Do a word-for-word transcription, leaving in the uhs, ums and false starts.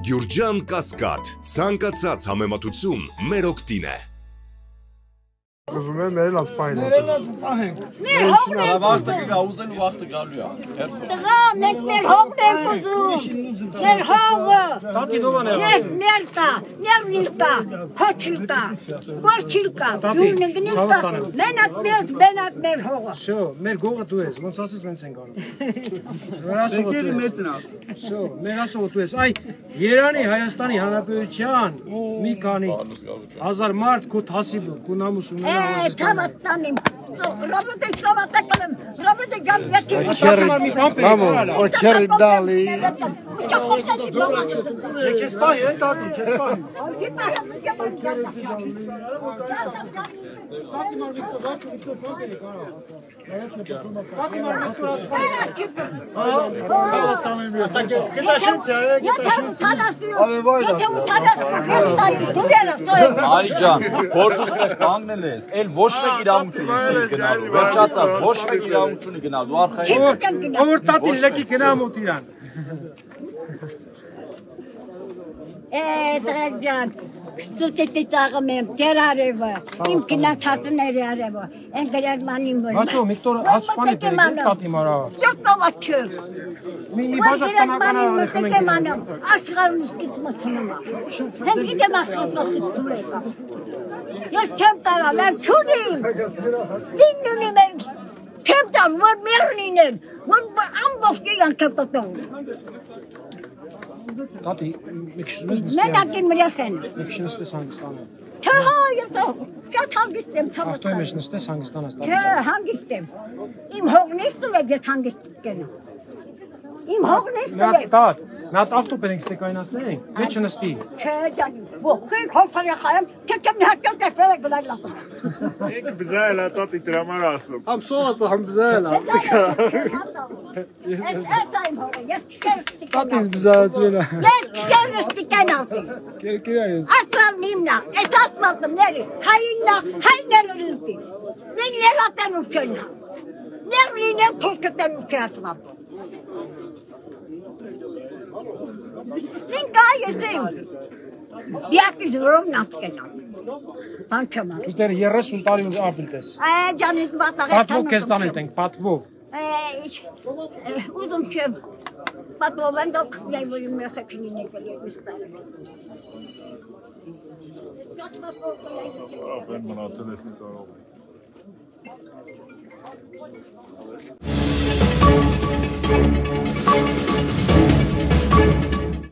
Գյուրջան Կասկադ, ցանկացած համեմատություն մեր օգտին է։ Ուզում եմ ներելած պահին։ Ներելած պահենք։ Մեր հողն ենք վաղտը կգա, ուզել ու վաղտը գալու է։ Տղա, մենք մեր հողն ենք ուզում։ Մեր հողը։ Տատի դովան է։ Մենք մեր կա, ներնիլ կա, քոչիլ կա, գործիլ կա, ջուրն գնիլ կա։ Մենակ մեր, մենակ մեր հողը։ Շո, մեր գողը դու ես, ոնց ասես նենց ենք անում։ Եկելի մեծն է։ Շո, մեր ասողը դու ես։ Այ Երանի Հայաստանի Հանրապետության մի քանի հազար մարդ քո հասիբը, քո նամուս ունենա։ Çabattanım. Rabıta çabattanım. Rabıta cam geçtim. Vamos, o cherry dali. Kes payı, tati, kes payı. Արիջան, փորձուսնես կանգնել ես, էլ ոչ մեկ իրավունքություն ես գնալու, վերջացավ, ոչ մեկ իրավունքություն գնալու, արխային։ Ո՞որ տատին լեկի գնամ ու տիրան։ Eee Dağcan, stüdyoda dağım hem terareva, imkina tatınları areva, engelmanım var. Maço, Viktor açmanı bereket tati mara. Yok babaçı. Mi mi bacaktan kana kana. Aşkarınız gitmesin ama. Hem gidem aşkarınız gitmesin. Ya çemtara ben çudayım. Dinlünü ben çemtar var merlinin. Var ambos giyen çemtatım. Tati, mekşimiz mi? Ben akin mülesen. Mekşimiz de Sangistan'a. Te hayır da. Çat hangistim tamam. Hafta mekşimiz de Sangistan'a. Te hangistim. İm hoğnistu ve get hangistim gene. İm hoğnistu Nat ve. tat. Nat avtopeningste kaynasne. Mekşimiz değil. Te canım. Bu kıyın kolfaya kayım. Tekem hakkım defere gülerler. İlk bize hele tati tramarasım. Ham soğatsa ham bize hele. Tatiz bize atıyorlar. Yetişkermiştik en altı. Kirkiriyoruz. Atlar nimna. Et atmadım neri. Hayınla. Hayınla ölüldü. Ne nelaten uçuyla. Nerli ne korkutan uçuyatmadım. Ben gayetiyim. Bir durum nasıl genel. Pançama. Iter yerre sultanımız abiltes. Ay canım batak. Patvov kestan etenk, patvov. Uzun çöp. Patvov ben de ne bulayım ya sakini ne geliyor isterim. Ben bana atsenesin tamam.